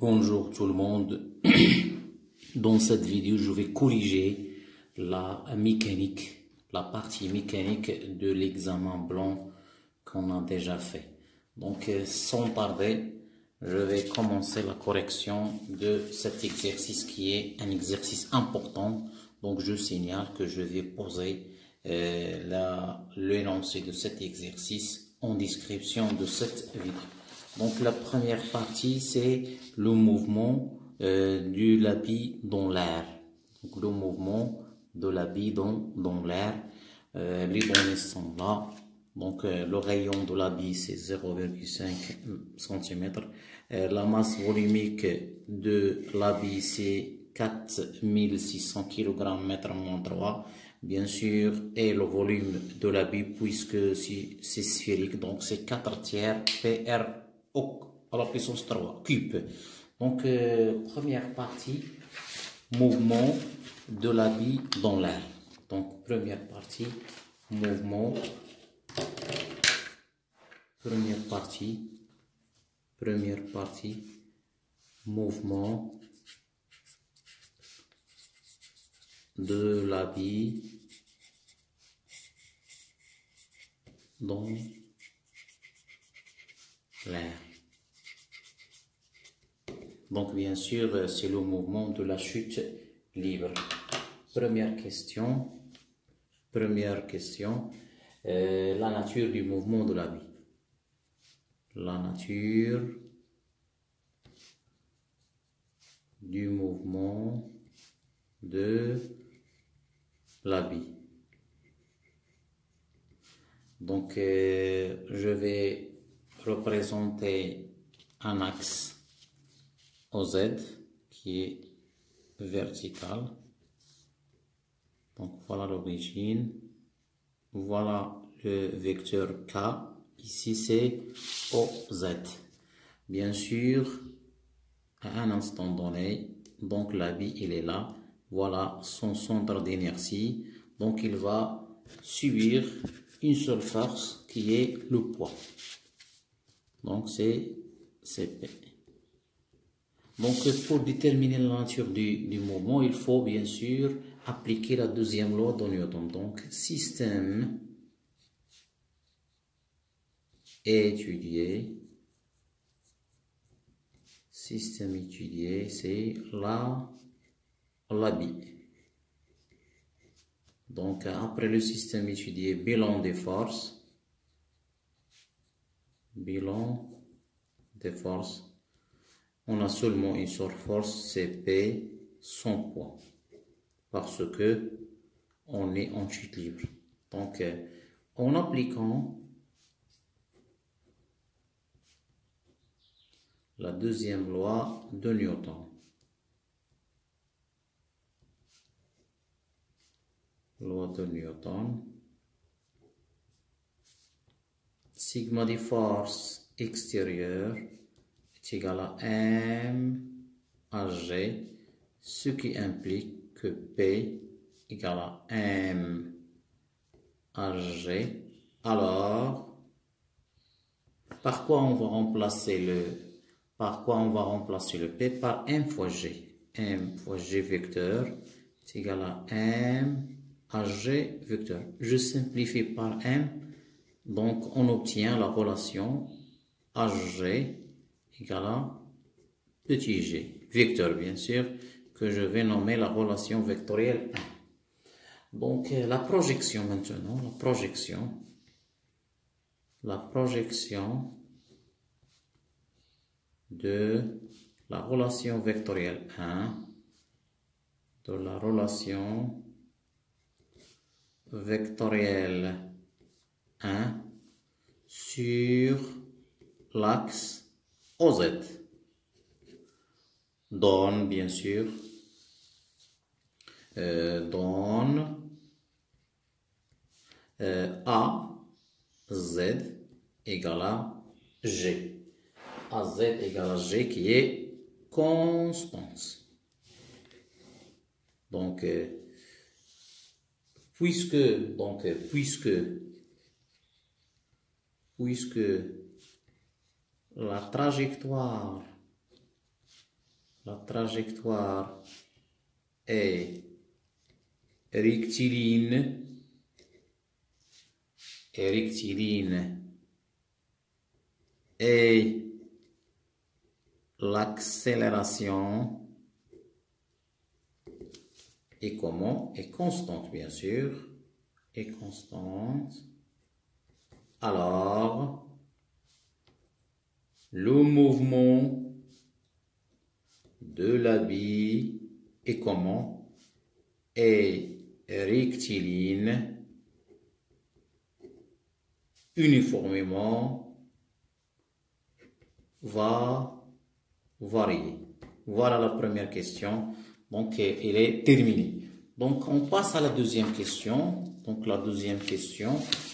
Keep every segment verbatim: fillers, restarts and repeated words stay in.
Bonjour tout le monde. Dans cette vidéo, je vais corriger la mécanique, la partie mécanique de l'examen blanc qu'on a déjà fait. Donc, sans tarder, je vais commencer la correction de cet exercice qui est un exercice important. Donc, je signale que je vais poser euh, l'énoncé de cet exercice en description de cette vidéo. Donc la première partie, c'est le mouvement euh, du l'habit dans l'air. Donc le mouvement de l'habit dans, dans l'air. Euh, les données sont là. Donc euh, le rayon de l'habit, c'est zéro virgule cinq centimètres. Euh, la masse volumique de l'habit, c'est quatre mille six cents kilogrammes mètre moins trois. Bien sûr, et le volume de l'habit, puisque si c'est sphérique, donc c'est quatre tiers P R à la puissance trois, cube. Donc, euh, première partie, mouvement de l'habit dans l'air. Donc, première partie, mouvement, première partie, première partie, mouvement de l'habit dans l'air. Donc, bien sûr, c'est le mouvement de la chute libre. Première question. Première question. Euh, la nature du mouvement de l'habit. La nature du mouvement de l'habit. Donc, euh, je vais représenter un axe O Z qui est vertical. Donc voilà l'origine, voilà le vecteur K, ici c'est O Z. Bien sûr, à un instant donné, donc l'habit il est là, voilà son centre d'inertie, donc il va subir une seule force qui est le poids. Donc c'est C P. Donc, pour déterminer la nature du, du mouvement, il faut bien sûr appliquer la deuxième loi de Newton. Donc, système étudié, système étudié, c'est la l'habit. Donc, après le système étudié, bilan des forces, bilan des forces. On a seulement une seule force, c'est P, son poids, parce que on est en chute libre. Donc, en appliquant la deuxième loi de Newton, loi de Newton, sigma des forces extérieures est égal à M à G, ce qui implique que P égale à M à G. Alors, par quoi on va remplacer le, par quoi on va remplacer le P? Par M fois G. M fois G vecteur est égal à M à G vecteur. Je simplifie par M, donc on obtient la relation H G égale à petit g, vecteur bien sûr, que je vais nommer la relation vectorielle un. Donc la projection maintenant, la projection, la projection de la relation vectorielle un, de la relation vectorielle un sur l'axe O Z. Donne, bien sûr, euh, donne euh, A Z égale à G. A Z égale à G qui est constante. Donc, euh, puisque, donc, puisque, puisque la trajectoire La trajectoire est rectiligne, est rectiligne et l'accélération est comment? Est constante, bien sûr, est constante. Alors, le mouvement de la bille est comment? Est rectiligne, uniformément, va varier. Voilà la première question. Donc, elle est terminée. Donc, on passe à la deuxième question. Donc, la deuxième question.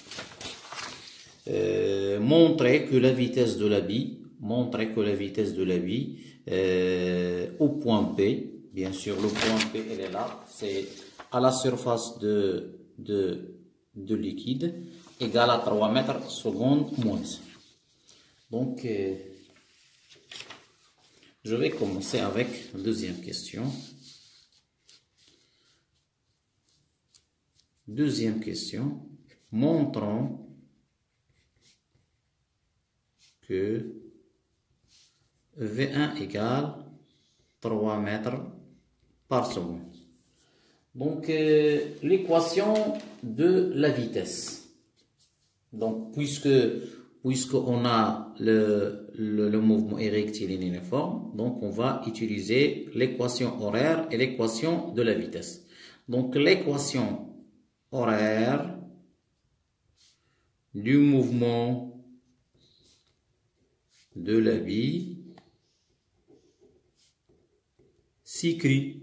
Euh, montrer que la vitesse de la bille, montrer que la vitesse de la bille euh, au point B, bien sûr, le point B, elle est là, c'est à la surface de, de, de liquide, égale à trois mètres secondes moins. Donc, euh, je vais commencer avec la deuxième question. Deuxième question. Montrons que V un égale trois mètres par seconde. Donc, euh, l'équation de la vitesse. Donc, puisque puisqu'on a le, le, le mouvement est rectiligne uniforme, donc on va utiliser l'équation horaire et l'équation de la vitesse. Donc, l'équation horaire du mouvement de la bille s'écrit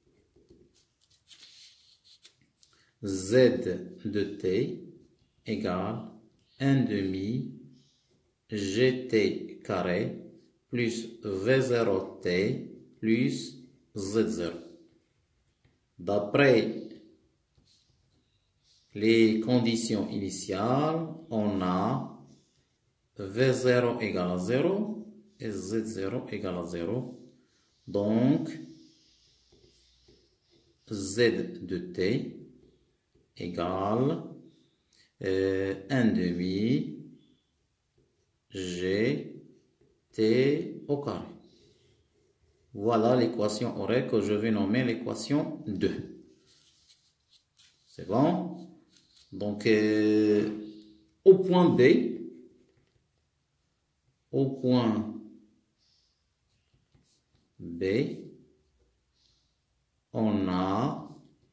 Z de t égale un demi gt carré plus v zéro t plus z zéro. D'après les conditions initiales, on a v zéro égale à zéro et z zéro égale à zéro. Donc, z de t égale euh, un demi g t au carré. Voilà l'équation horaire que je vais nommer l'équation deux. C'est bon? Donc, euh, au point B, au point B, on a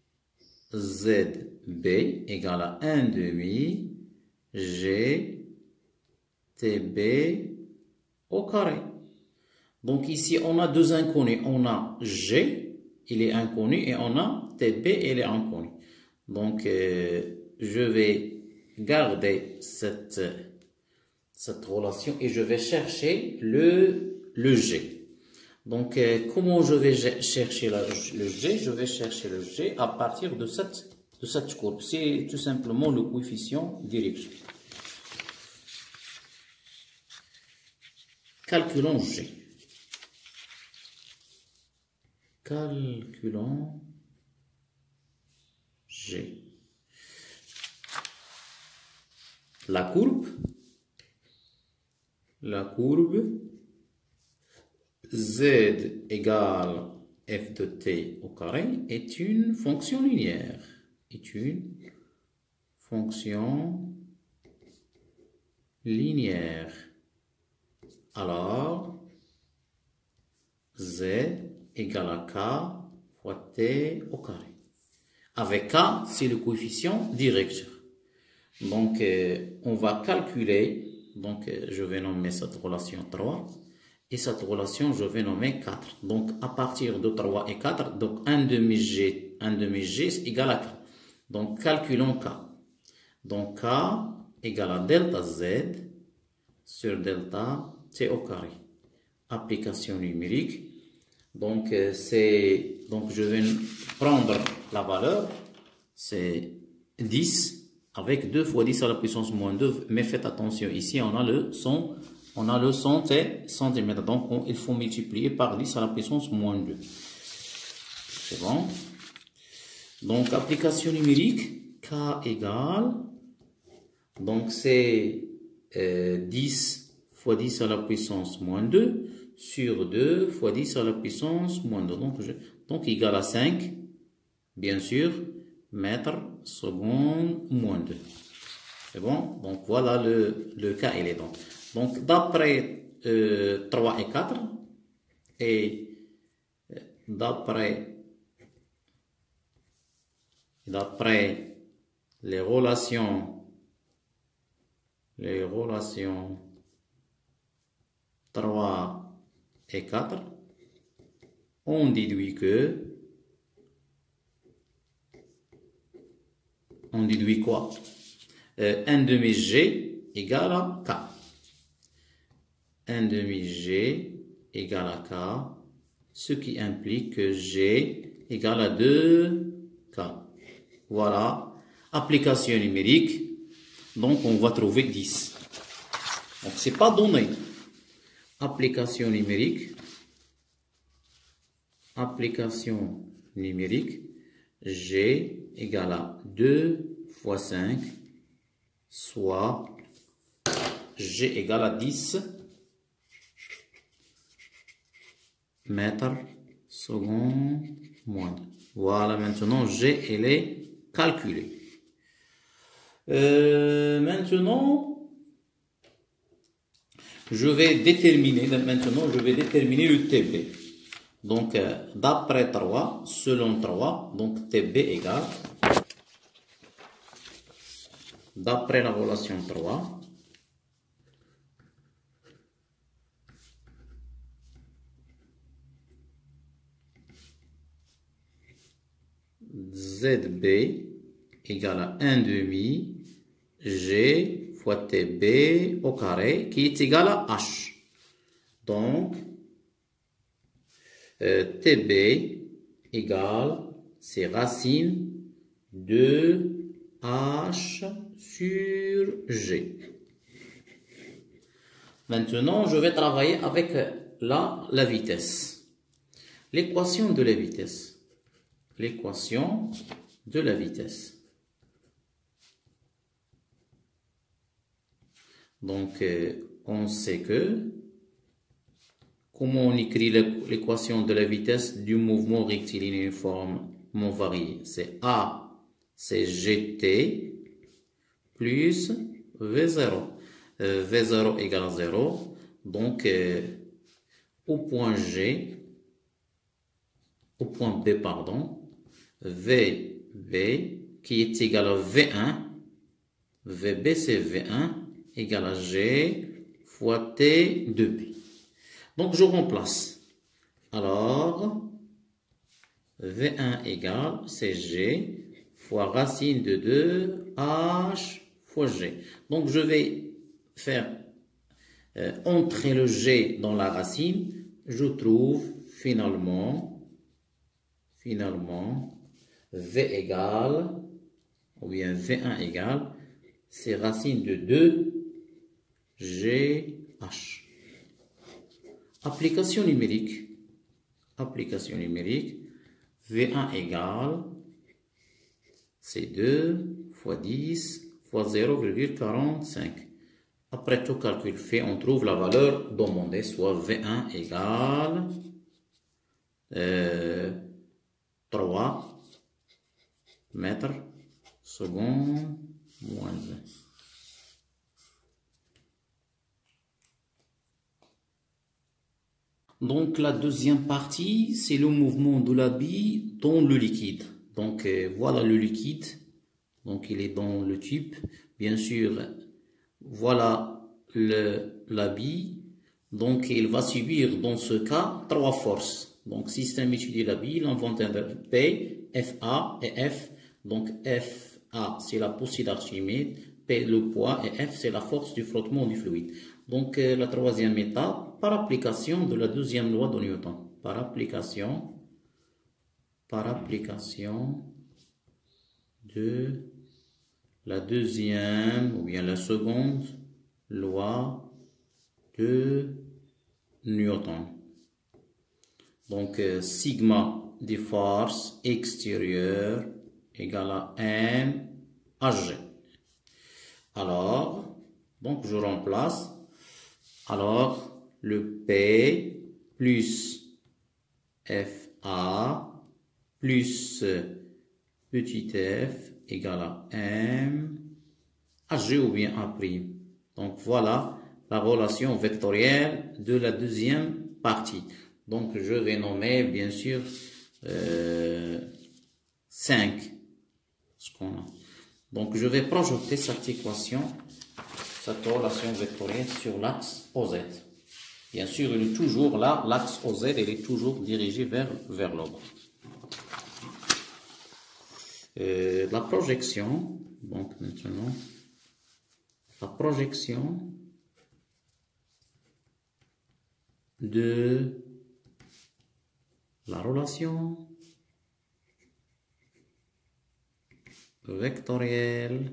Z B égale à un demi G T B au carré. Donc ici, on a deux inconnus. On a G, il est inconnu, et on a T B, il est inconnu. Donc, euh, je vais garder cette, cette relation et je vais chercher le, le G. Donc, euh, comment je vais chercher la, le G? Je vais chercher le G à partir de cette, de cette courbe. C'est tout simplement le coefficient direction. Calculons G. Calculons G. La courbe, la courbe Z égale f de t au carré est une fonction linéaire. Est une fonction linéaire. Alors, Z égale à k fois t au carré. Avec k, c'est le coefficient directeur. Donc, euh, on va calculer, donc euh, je vais nommer cette relation trois, et cette relation, je vais nommer quatre. Donc, à partir de trois et quatre, donc un demi G, un demi G égale à k. Donc, calculons k. Donc, k égale à delta Z sur delta T au carré. Application numérique. Donc, euh, c'est, donc, je vais prendre la valeur, c'est dix. Avec deux fois dix à la puissance moins deux, mais faites attention, ici on a le son On a le centimètre, donc on, il faut multiplier par dix à la puissance moins deux. C'est bon. Donc, application numérique, K égale, donc c'est euh, dix fois dix à la puissance moins deux sur deux fois dix à la puissance moins deux. Donc, je, donc égal à cinq, bien sûr, mètres secondes moins deux. C'est bon? Donc, voilà le, le cas élément. Donc, d'après euh, trois et quatre, et d'après d'après les relations, les relations trois et quatre, on déduit que, on déduit quoi? Euh, un demi G égale à K. un demi G égale à K, ce qui implique que G égale à deux K. Voilà, application numérique, donc on va trouver dix. Donc c'est pas donné. Application numérique, application numérique, G égale à deux fois cinq, soit G égale à dix mètres secondes moins. Voilà, maintenant G elle est calculée. Euh, maintenant, je vais déterminer, maintenant je vais déterminer le T B. Donc, euh, d'après trois, selon trois, donc T B égale, d'après la relation trois, Z B égale à un demi G fois T B au carré qui est égal à H. Donc, euh, T B égale, c'est racine de H sur G. Maintenant, je vais travailler avec la, la vitesse. L'équation de la vitesse. L'équation de la vitesse. Donc, euh, on sait que, comment on écrit l'équation de la vitesse du mouvement rectiligne uniformément varié? C'est A, c'est G T, plus V zéro. Euh, V zéro égale à zéro. Donc, euh, au point G, au point B, pardon, V B qui est égal à V un, V B c'est V un, égale à G fois T de B. Donc je remplace. Alors, V un égale, c'est G fois racine de deux H fois G. Donc je vais faire euh, entrer le G dans la racine. Je trouve finalement, finalement, V égale, ou bien V un égale, c'est racine de deux G H. Application numérique. Application numérique. V un égale, c'est deux fois dix fois zéro virgule quarante-cinq. Après tout calcul fait, on trouve la valeur demandée, soit V un égale euh, trois mètres secondes moins un. Donc la deuxième partie, c'est le mouvement de la bille dans le liquide. Donc euh, voilà le liquide. Donc il est dans le tube. Bien sûr, voilà le, la bille. Donc il va subir dans ce cas trois forces. Donc système étudié la bille, l'inventaire P, F A et F. Donc F A c'est la poussée d'Archimède, P le poids et F c'est la force du frottement du fluide. Donc euh, la troisième étape, par application de la deuxième loi de Newton. Par application, par application de la deuxième ou bien la seconde loi de newtons. Donc, euh, sigma des forces extérieures égale à M à G. Alors, donc je remplace. Alors, le P plus F A plus petit f égale à M à G ou bien A'. Donc, voilà la relation vectorielle de la deuxième partie. Donc, je vais nommer, bien sûr, euh, cinq. Ce qu'on a. Donc, je vais projeter cette équation, cette relation vectorielle sur l'axe O Z. Bien sûr, il est toujours là, l'axe O Z, il est toujours dirigé vers, vers le bas. Euh, la projection, donc maintenant, la projection de la relation vectorielle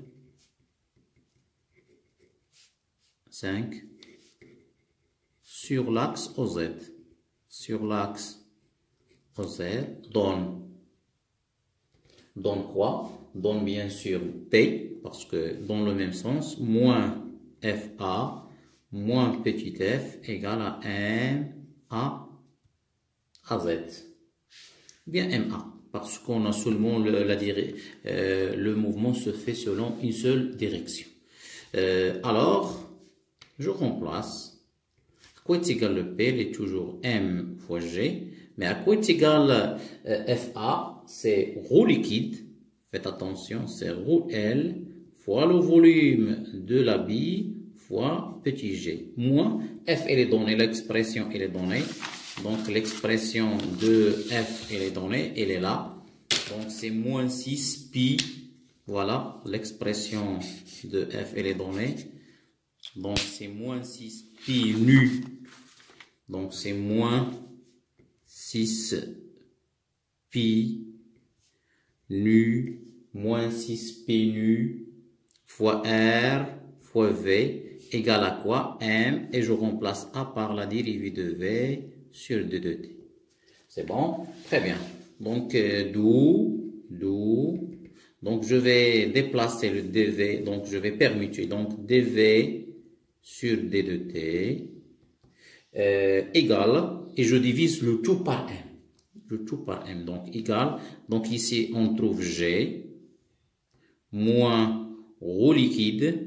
cinq sur l'axe O Z. Sur l'axe O Z donne, donne quoi? Donne bien sûr P, parce que dans le même sens, moins F A moins petit f égale à M A à Z. Bien M A, parce qu'on a seulement le, la, euh, le mouvement se fait selon une seule direction. Euh, alors, je remplace. À quoi est égal le P? Il est toujours M fois G. Mais à quoi est égal euh, F A? C'est rho liquide. Faites attention, c'est rho L fois le volume de la bille fois petit g. Moins F, elle est donnée, l'expression, elle est donnée. Donc, l'expression de F, elle est donnée, elle est là. Donc, c'est moins six pi. Voilà, l'expression de F, elle est donnée. Donc, c'est moins six pi nu. Donc, c'est moins six pi nu, moins six pi nu, fois R, fois V, égale à quoi? M, et je remplace A par la dérivée de V sur deux de T. C'est bon? Très bien. Donc, euh, d'où, d'où, donc je vais déplacer le dv, donc je vais permuter, donc dv sur d de t, euh, égale, et je divise le tout par m. Le tout par m, donc égal, donc ici on trouve G, moins rho liquide,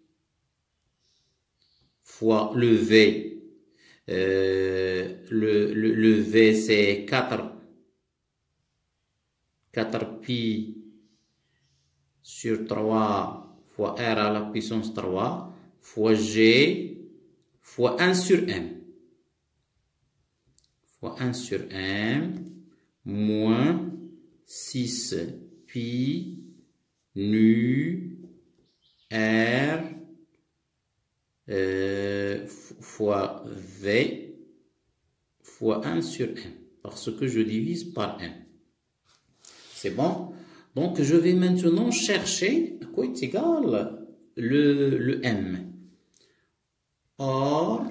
fois le V, euh, le, le, le V c'est quatre pi sur trois fois R à la puissance trois fois G fois un sur M. Fois un sur M moins six pi nu R euh, fois V fois un sur M. Parce que je divise par M. C'est bon? Donc, je vais maintenant chercher à quoi est égal le, le M. Or,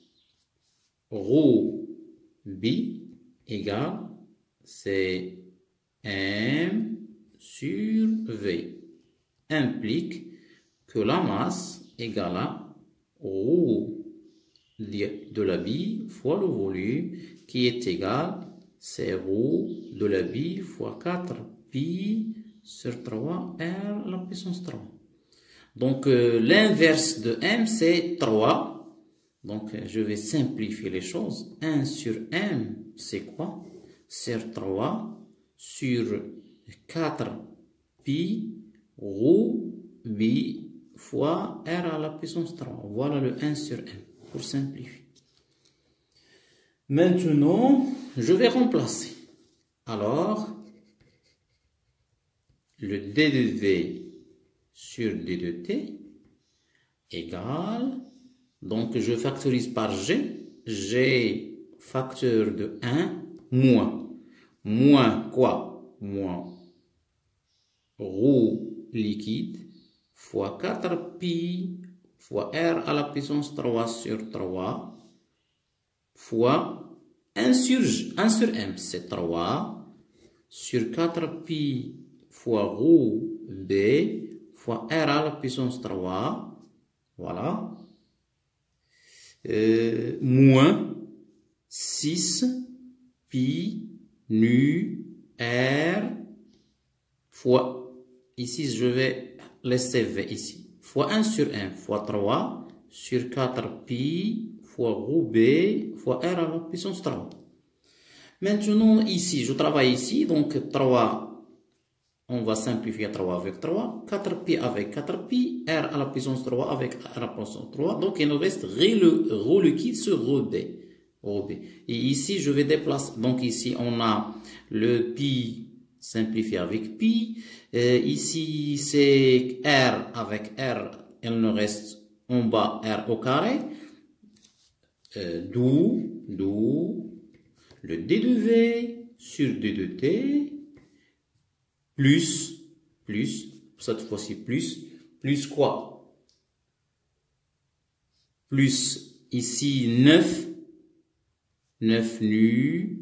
rho B égale, c'est M sur V. Implique que la masse égale à rho de la bille fois le volume qui est égal, c'est rho de la bille fois quatre pi sur trois R la puissance trois. Donc, euh, l'inverse de M, c'est trois. Donc, je vais simplifier les choses. un sur M, c'est quoi? C'est trois sur quatre pi rho bi fois R à la puissance trois. Voilà le un sur M, pour simplifier. Maintenant, je vais remplacer. Alors, le d de V sur d de T égale, donc je factorise par G, G facteur de un, moins, moins quoi? Moins rho liquide fois quatre pi fois R à la puissance trois sur trois fois un sur, un sur M, c'est trois sur quatre pi fois rho B fois R à la puissance trois, voilà, euh, moins six pi nu R fois, ici je vais laisser V ici, fois un sur un fois trois sur quatre pi fois rho B fois R à la puissance trois. Maintenant ici, je travaille ici, donc trois, on va simplifier trois avec trois, quatre pi avec quatre pi, R à la puissance trois avec R à la puissance trois, donc il nous reste rho liquide sur rho B. rho B. Et ici, je vais déplacer, donc ici on a le pi simplifié avec pi, euh, ici c'est R avec R, il nous reste en bas R au carré, euh, d'où, d'où le D de V sur D de T, plus, plus, cette fois-ci plus, plus quoi? Plus ici neuf, neuf nu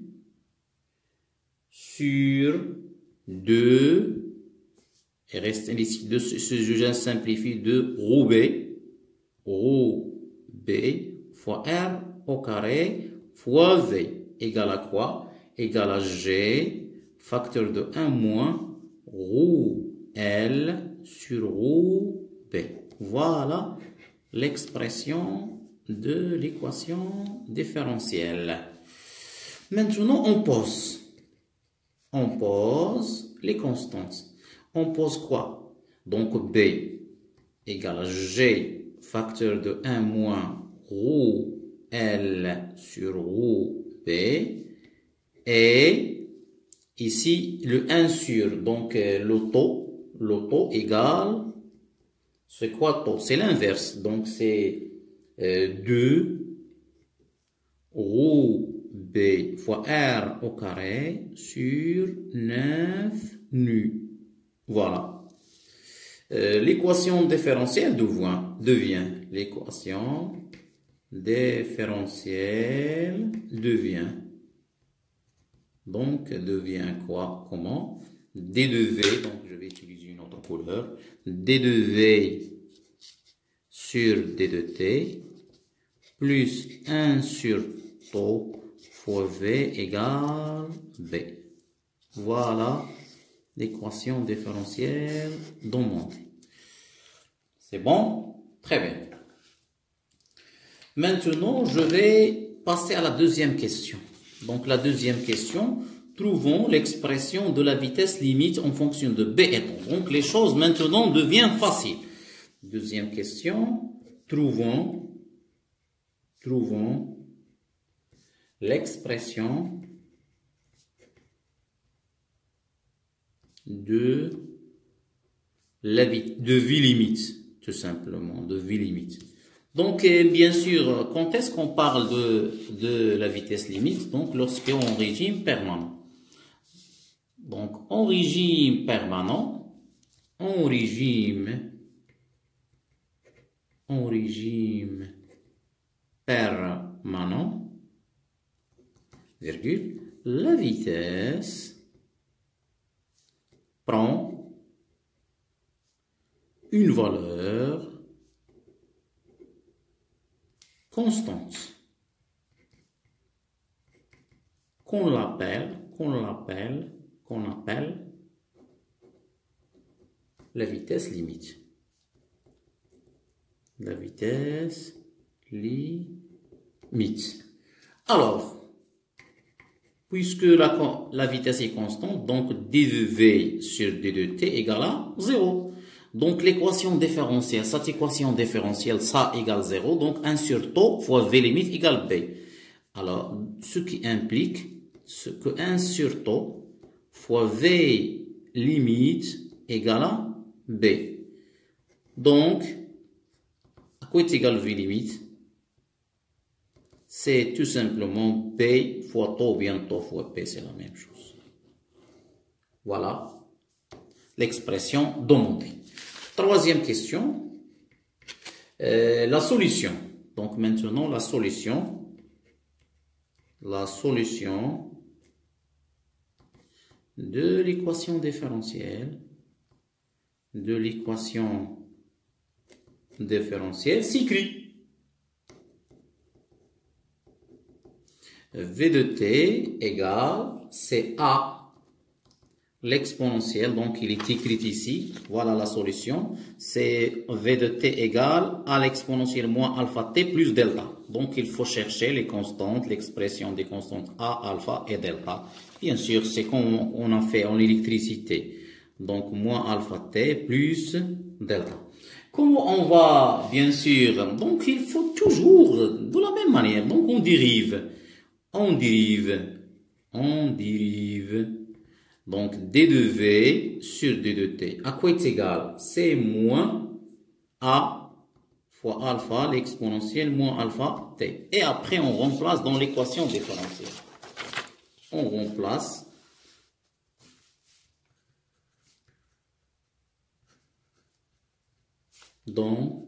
sur deux, et reste ici, de ce sujet simplifie de rho B, rho B fois R au carré fois V égale à quoi? Égale à G, facteur de un moins rho L sur rho B. Voilà l'expression de l'équation différentielle. Maintenant, on pose. On pose les constantes. On pose quoi? Donc B égale à G, facteur de un moins rho L sur rho B, et ici le un sur, donc le taux, le taux égale, c'est quoi taux? C'est l'inverse, donc c'est euh, deux rho B fois R au carré sur neuf nu. Voilà. Euh, l'équation différentielle devient, devient l'équation différentielle devient, donc devient quoi? Comment? D de V, donc je vais utiliser une autre couleur, D de V sur D de T plus un sur taux fois V égale B. Voilà l'équation différentielle demandée. C'est bon? Très bien. Maintenant, je vais passer à la deuxième question. Donc, la deuxième question, trouvons l'expression de la vitesse limite en fonction de B et temps. Donc, les choses maintenant deviennent faciles. Deuxième question, trouvons, trouvons l'expression de la vie, de vie limite, tout simplement, de vie limite. Donc, bien sûr, quand est-ce qu'on parle de, de la vitesse limite? Donc, lorsqu'on est en régime permanent. Donc, en régime permanent, en régime, en régime permanent, virgule, la vitesse prend une valeur constante, qu'on l'appelle, qu'on l'appelle, qu'on appelle la vitesse limite. La vitesse limite. Alors, puisque la, la vitesse est constante, donc d de v sur d de t égale à zéro. Donc l'équation différentielle, cette équation différentielle, ça égale zéro, donc un sur taux fois v limite égale b. Alors, ce qui implique ce que un sur taux fois v limite égale à b. Donc, à quoi est égal v limite? C'est tout simplement b fois taux ou bien taux fois p, c'est la même chose. Voilà l'expression demandée. Troisième question. Euh, la solution. Donc maintenant, la solution. La solution de l'équation différentielle. De l'équation différentielle s'écrit. V de t égale, c'est A. L'exponentielle, donc il est écrit ici, voilà la solution, c'est V de t égale à l'exponentielle moins alpha t plus delta. Donc il faut chercher les constantes, l'expression des constantes A, alpha et delta. Bien sûr, c'est comme on a fait en électricité. Donc moins alpha t plus delta. Comment on va, bien sûr, donc il faut toujours de la même manière, donc on dérive, on dérive, on dérive. Donc, d de v sur d de t. À quoi est égal? C'est moins a fois alpha, l'exponentielle moins alpha t. Et après, on remplace dans l'équation différentielle. On remplace. Dans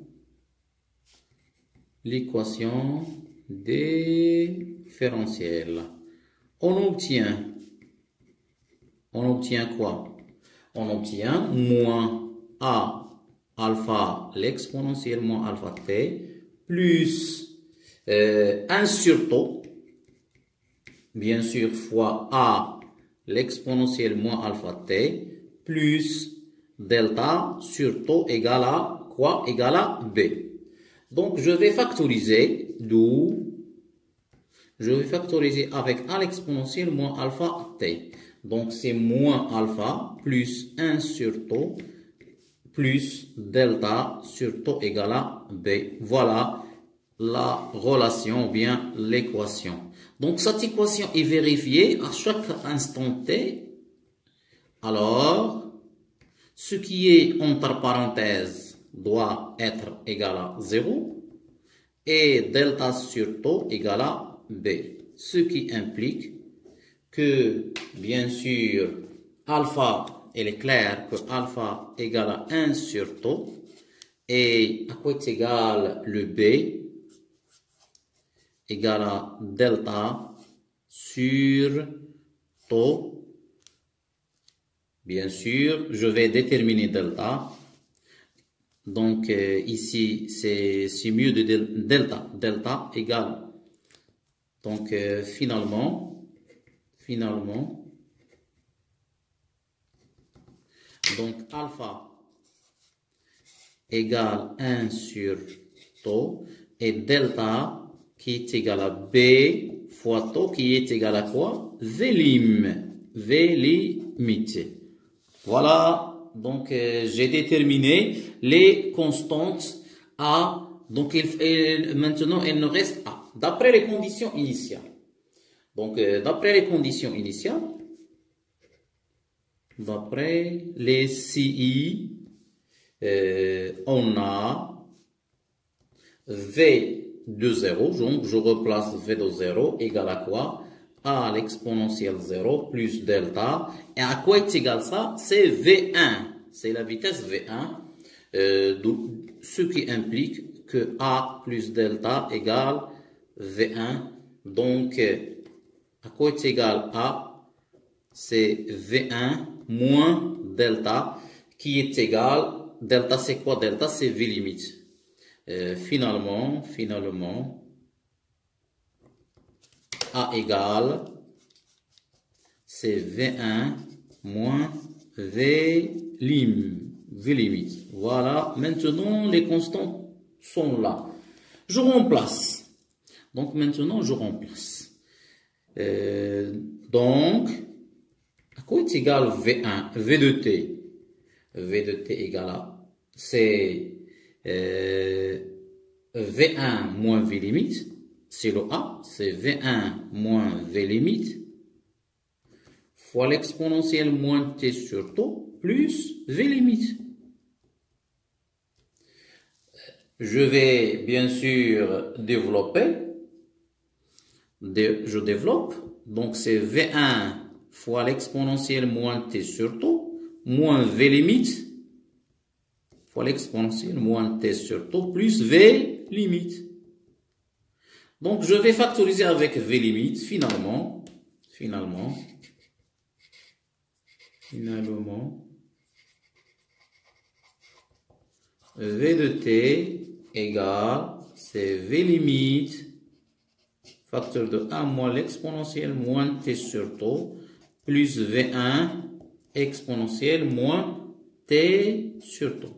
l'équation différentielle. On obtient On obtient quoi? On obtient moins A alpha, l'exponentielle moins alpha t, plus euh, un sur taux, bien sûr, fois A, l'exponentielle moins alpha t, plus delta sur taux égale à quoi? Égale à B. Donc, je vais factoriser, d'où je vais factoriser avec A l'exponentielle moins alpha t. Donc, c'est moins alpha plus un sur taux plus delta sur taux égale à B. Voilà la relation ou bien l'équation. Donc, cette équation est vérifiée à chaque instant t. Alors, ce qui est entre parenthèses doit être égal à zéro et delta sur taux égale à B. Ce qui implique que, bien sûr, alpha, il est clair que alpha égale à un sur taux. Et à quoi est égal le B? Égale à delta sur taux. Bien sûr, je vais déterminer delta. Donc, euh, ici, c'est mieux de delta. Delta égale. Donc, euh, finalement, Finalement, donc alpha égale un sur taux et delta qui est égal à B fois taux qui est égal à quoi? V lim, V limite. Voilà, donc euh, j'ai déterminé les constantes A. Donc il, et maintenant il nous reste A. D'après les conditions initiales. Donc, euh, d'après les conditions initiales, d'après les C I, euh, on a V de zéro, donc je replace V de zéro égale à quoi? A à l'exponentielle zéro plus delta. Et à quoi est égal ça? C'est V un, c'est la vitesse V un, euh, ce qui implique que A plus delta égale V un. Donc, à quoi est égal à? C'est V un moins delta qui est égal, delta c'est quoi? Delta c'est V limite. Euh, finalement, finalement, A égale, c'est V un moins V lim, V limite. Voilà, maintenant les constantes sont là. Je remplace. Donc maintenant je remplace. Euh, donc, à quoi est égal V un? V de t. V de t égale à, c'est euh, V un moins V limite. C'est le A, c'est V un moins V limite fois l'exponentielle moins t sur taux plus V limite. Je vais bien sûr développer. Je développe, donc c'est V un fois l'exponentielle moins t sur taux, moins V limite, fois l'exponentielle moins t sur taux plus v limite. Donc, je vais factoriser avec v limite, finalement, finalement, finalement, v de t égale, c'est v limite, facteur de un moins l'exponentielle moins t sur taux, plus v un exponentielle moins t sur taux.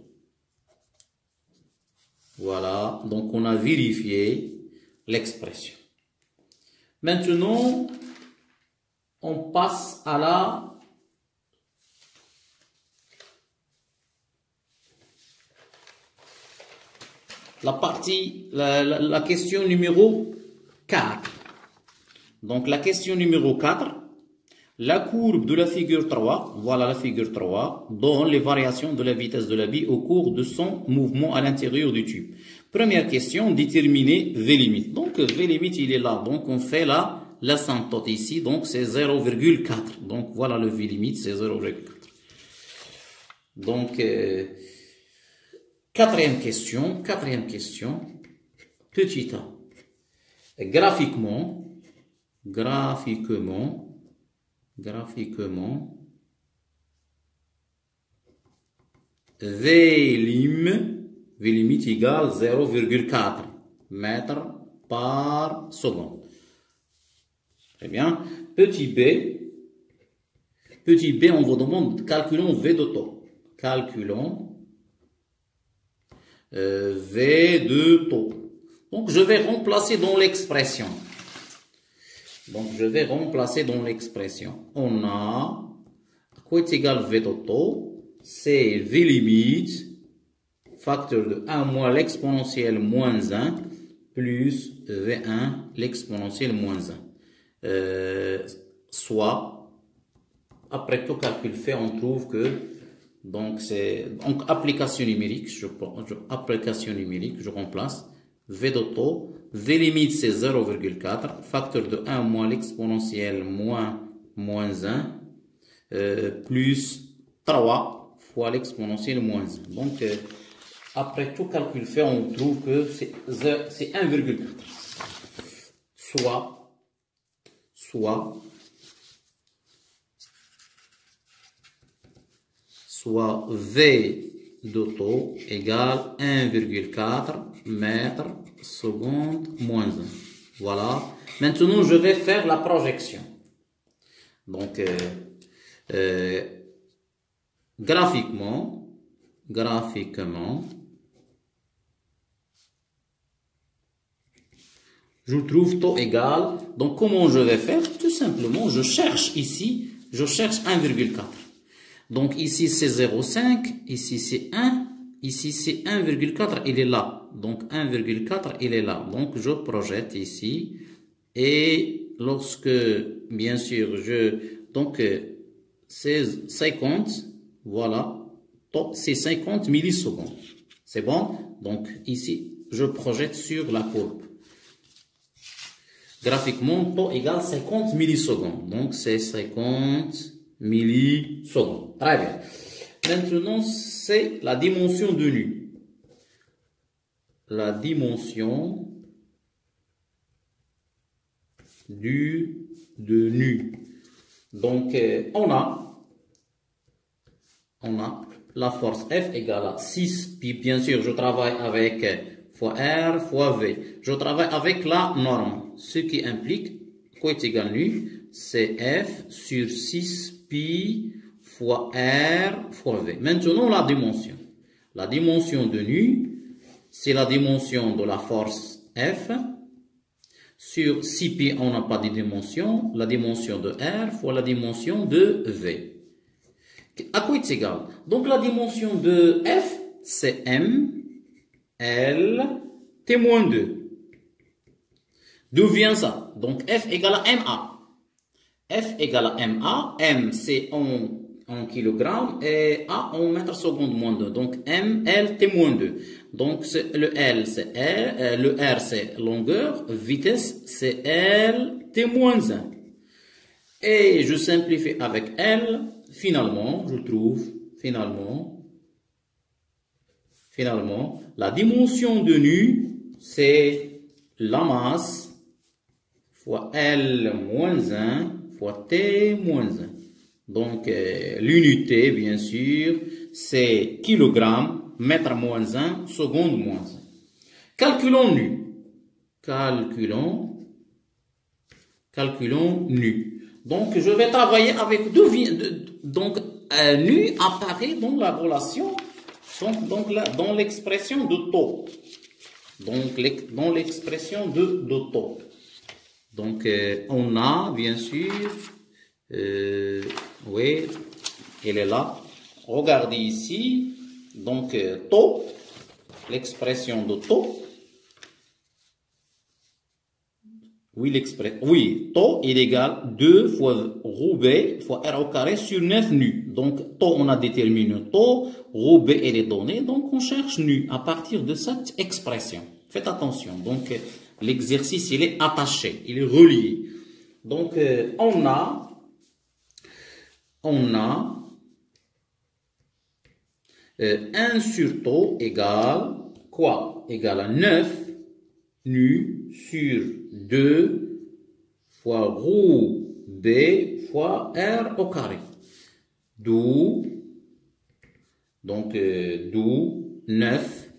Voilà, donc on a vérifié l'expression. Maintenant, on passe à la la partie, la, la, la question numéro quatre. Donc la question numéro quatre, la courbe de la figure trois, voilà la figure trois, donne les variations de la vitesse de la bille au cours de son mouvement à l'intérieur du tube. Première question, déterminer V limite. Donc V limite, il est là. Donc on fait là l'asymptote ici. Donc c'est zéro virgule quatre. Donc voilà le V limite, c'est zéro virgule quatre. Donc euh, quatrième question, quatrième question, petit a. Graphiquement, graphiquement, graphiquement, V lim, V limite égale zéro virgule quatre mètres par seconde. Très bien. Petit b, petit b, on vous demande, calculons V de taux. Calculons euh, V de taux. Donc, je vais remplacer dans l'expression. Donc, je vais remplacer dans l'expression. On a, quoi est égal V de taux? C'est V limite, facteur de un moins l'exponentielle moins un, plus V un l'exponentielle moins un. Euh, soit, après tout calcul fait, on trouve que, donc c'est, donc application numérique, je, je, application numérique, je remplace V de taux, V limite c'est zéro virgule quatre, facteur de un moins l'exponentielle moins, moins un, euh, plus trois fois l'exponentielle moins un. Donc, euh, après tout calcul fait, on trouve que c'est un virgule quatre. Soit, soit, soit V de taux égale un virgule quatre mètres seconde moins un. Voilà. Maintenant, je vais faire la projection. Donc, euh, euh, graphiquement, graphiquement, je trouve taux égal. Donc, comment je vais faire? Tout simplement, je cherche ici, je cherche un virgule quatre. Donc, ici, c'est zéro virgule cinq, ici, c'est un, ici, c'est un virgule quatre, il est là. Donc, un virgule quatre, il est là. Donc, je projette ici. Et lorsque, bien sûr, je... Donc, c'est cinquante, voilà. C'est cinquante millisecondes. C'est bon? Donc, ici, je projette sur la courbe. Graphiquement, taux égale cinquante millisecondes. Donc, c'est cinquante millisecondes. Très bien. Maintenant, c'est la dimension de nu. La dimension du de nu. Donc, euh, on a, on a la force F égale à six. Puis, bien sûr, je travaille avec fois R fois V. Je travaille avec la norme. Ce qui implique, quoi est égal nu, c'est F sur six pi fois R fois V. Maintenant, la dimension. La dimension de nu, c'est la dimension de la force F. Sur six pi, on n'a pas de dimension. La dimension de R fois la dimension de V. À quoi est égal? Donc, la dimension de F, c'est M, L, T moins deux. D'où vient ça? Donc, F égale à M A. F égale à M A. M, c'est en, en kilogrammes et A en mètres secondes moins deux. Donc, M, L, T moins deux. Donc, le L, c'est R, euh, le R, c'est longueur, vitesse, c'est L, T moins un. Et je simplifie avec L, finalement, je trouve, finalement, Finalement, la dimension de nu, c'est la masse fois L moins un fois T moins un. Donc, euh, l'unité, bien sûr, c'est kilogramme, mètre moins un, seconde moins un. Calculons nu. Calculons, calculons nu. Donc, je vais travailler avec deux, donc, euh, nu apparaît dans la relation, donc, donc là, dans l'expression de taux. Donc, dans l'expression de, de taux. Donc, euh, on a, bien sûr, euh, oui, elle est là. Regardez ici, donc, euh, taux, l'expression de taux. Oui, l'expression, oui, taux est égal deux fois rho B fois R au carré sur neuf nu. Donc, taux, on a déterminé taux, rho B, elle est donnée, donc on cherche nu à partir de cette expression. Faites attention, donc l'exercice, il est attaché, il est relié. Donc, euh, on a, on a euh, un sur taux égale quoi? Égale à neuf nu sur deux fois rho B fois R au carré. D'où, donc, euh, d'où neuf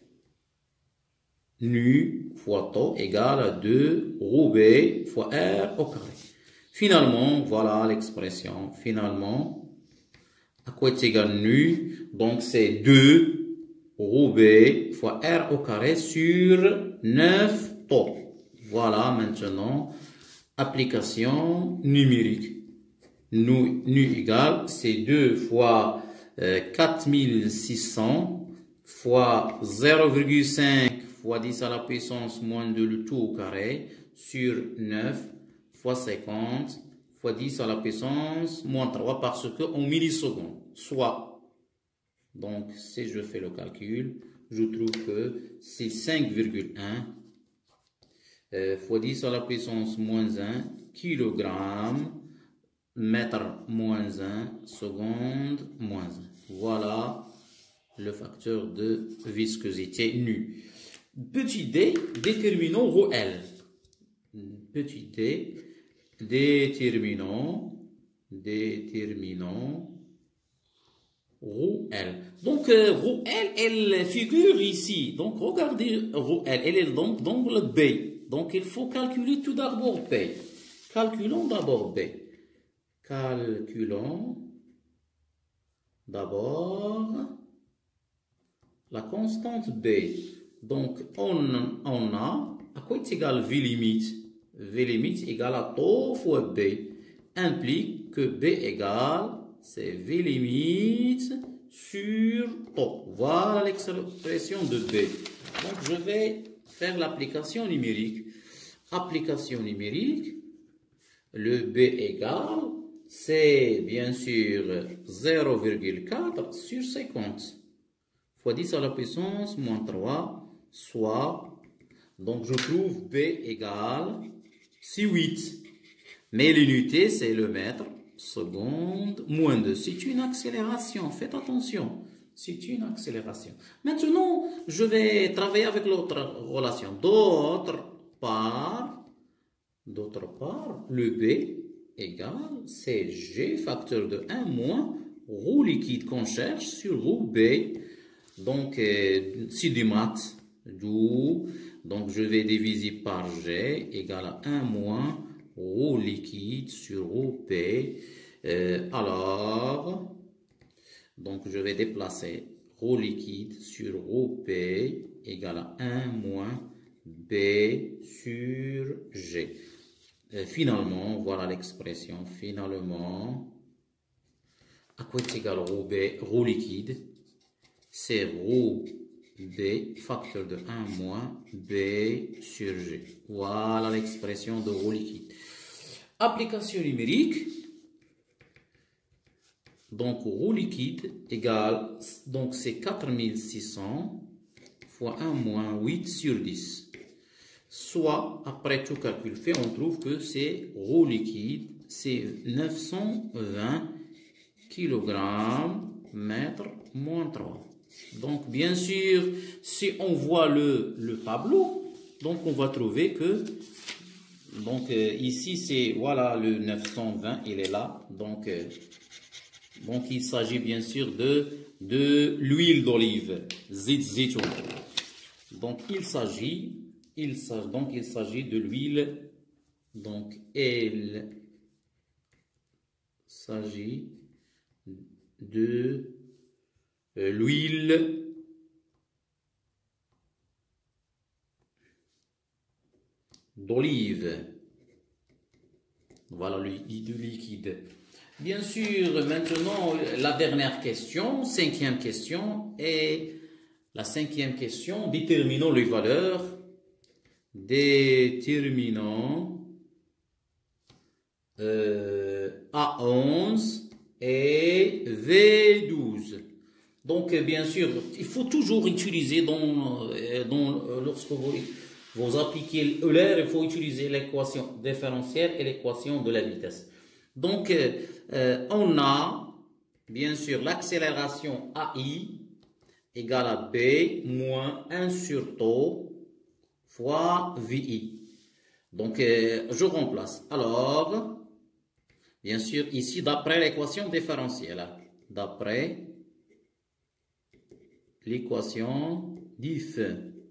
nu fois taux égale à deux rho B fois R au carré. Finalement, voilà l'expression. Finalement, à quoi est égal nu? Donc, c'est deux rho B fois R au carré sur neuf taux. Voilà maintenant, application numérique. Nu, nu égale, c'est deux fois euh, quatre mille six cents fois zéro virgule cinq fois dix à la puissance moins deux le tout au carré sur neuf fois cinquante fois dix à la puissance moins trois parce que en millisecondes. Soit, donc si je fais le calcul, je trouve que c'est cinq virgule un euh, fois dix à la puissance moins un kilogramme mètre moins un seconde moins un. Voilà le facteur de viscosité nu. Petit d, déterminons rho L. Petit d, déterminons, déterminons rho L. Donc, euh, rho L, elle figure ici. Donc, regardez rho L, elle est donc dans le B. Donc, il faut calculer tout d'abord B. Calculons d'abord B. Calculons d'abord la constante B. Donc, on, on a, à quoi est égal V limite? V limite égale à taux fois B. Implique que B égale, c'est V limite sur taux. Voilà l'expression de B. Donc, je vais faire l'application numérique. Application numérique, le B égale, c'est bien sûr zéro virgule quatre sur cinquante fois dix à la puissance moins trois, soit, donc je trouve B égale, c'est huit. Mais l'unité, c'est le mètre, seconde, moins deux. C'est une accélération, faites attention, c'est une accélération. Maintenant, je vais travailler avec l'autre relation. D'autre part, d'autre part, le B égale, c'est G facteur de un moins rho liquide qu'on cherche sur rho B. Donc, euh, c'est du maths, d'où, donc je vais diviser par G égale à un moins rho liquide sur rho P. Euh, alors, donc je vais déplacer rho liquide sur rho P égale à un moins B sur G. Euh, finalement, voilà l'expression. Finalement, à quoi est égal rho B, rho liquide? C'est rho B facteur de un moins B sur G. Voilà l'expression de rho liquide. Application numérique. Donc, rho liquide égale, donc c'est quatre mille six cents fois un moins huit sur dix. Soit, après tout calcul fait, on trouve que c'est rho liquide, c'est neuf cent vingt kilogrammes mètre moins trois. Donc, bien sûr, si on voit le, le tableau, donc on va trouver que, donc euh, ici c'est, voilà, le neuf cent vingt, il est là. Donc, euh, donc il s'agit bien sûr de, de l'huile d'olive, zit zitoun. Donc, il s'agit, il s'agit, donc il s'agit de l'huile, donc il s'agit de euh, l'huile d'olive. Voilà le liquide. Bien sûr, maintenant, la dernière question, cinquième question, et la cinquième question, déterminons les valeurs. Déterminons euh, A onze et V douze. Donc, bien sûr, il faut toujours utiliser, dans, dans, lorsque vous, vous appliquez Euler, il faut utiliser l'équation différentielle et l'équation de la vitesse. Donc, euh, on a, bien sûr, l'accélération A I égale à B moins un sur tau fois V I. Donc, euh, je remplace. Alors, bien sûr, ici, d'après l'équation différentielle, d'après l'équation diff.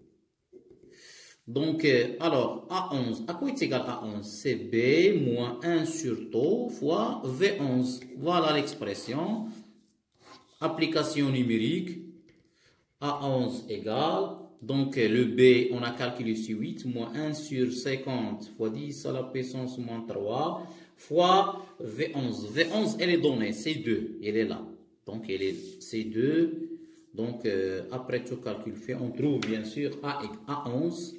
Donc, euh, alors, A onze, à quoi est égal à onze? C'est B moins un sur tau fois V onze. Voilà l'expression. Application numérique. A onze égale, donc le B, on a calculé sur huit, moins un sur cinquante fois dix à la puissance moins trois, fois V onze. V onze, elle est donnée, c'est deux, elle est là. Donc, elle est, c'est deux. Donc, euh, après tout calcul fait, on trouve bien sûr A, A onze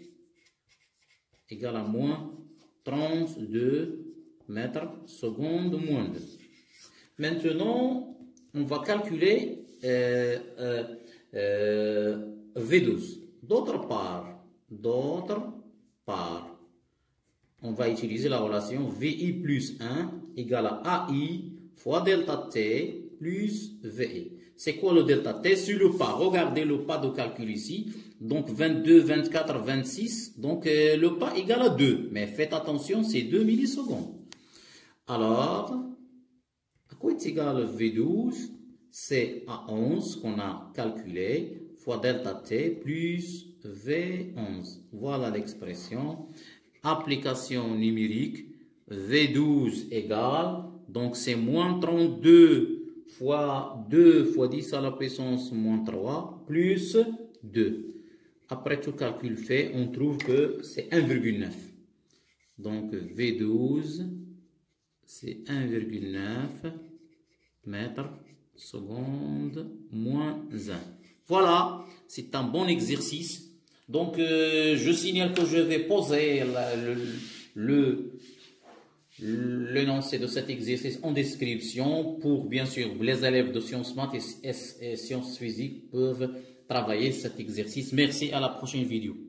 égale à moins trente-deux mètres secondes moins deux. Maintenant, on va calculer euh, euh, euh, V douze. D'autre part, d'autre part, on va utiliser la relation V I plus un égale à A I fois delta T plus V I. C'est quoi le delta T? C'est le pas. Regardez le pas de calcul ici. Donc vingt-deux, vingt-quatre, vingt-six. Donc euh, le pas égale à deux. Mais faites attention, c'est deux millisecondes. Alors, à quoi est égal V douze? C'est A onze qu'on a calculé fois delta T plus V onze. Voilà l'expression. Application numérique. V douze égale, donc c'est moins trente-deux fois deux fois dix à la puissance moins trois plus deux. Après tout calcul fait, on trouve que c'est un virgule neuf. Donc V douze, c'est un virgule neuf mètres secondes moins un. Voilà, c'est un bon exercice. Donc, euh, je signale que je vais poser la, le, le, l'énoncé de cet exercice en description pour, bien sûr, les élèves de sciences maths et, et, et sciences physiques peuvent travailler cet exercice. Merci, à la prochaine vidéo.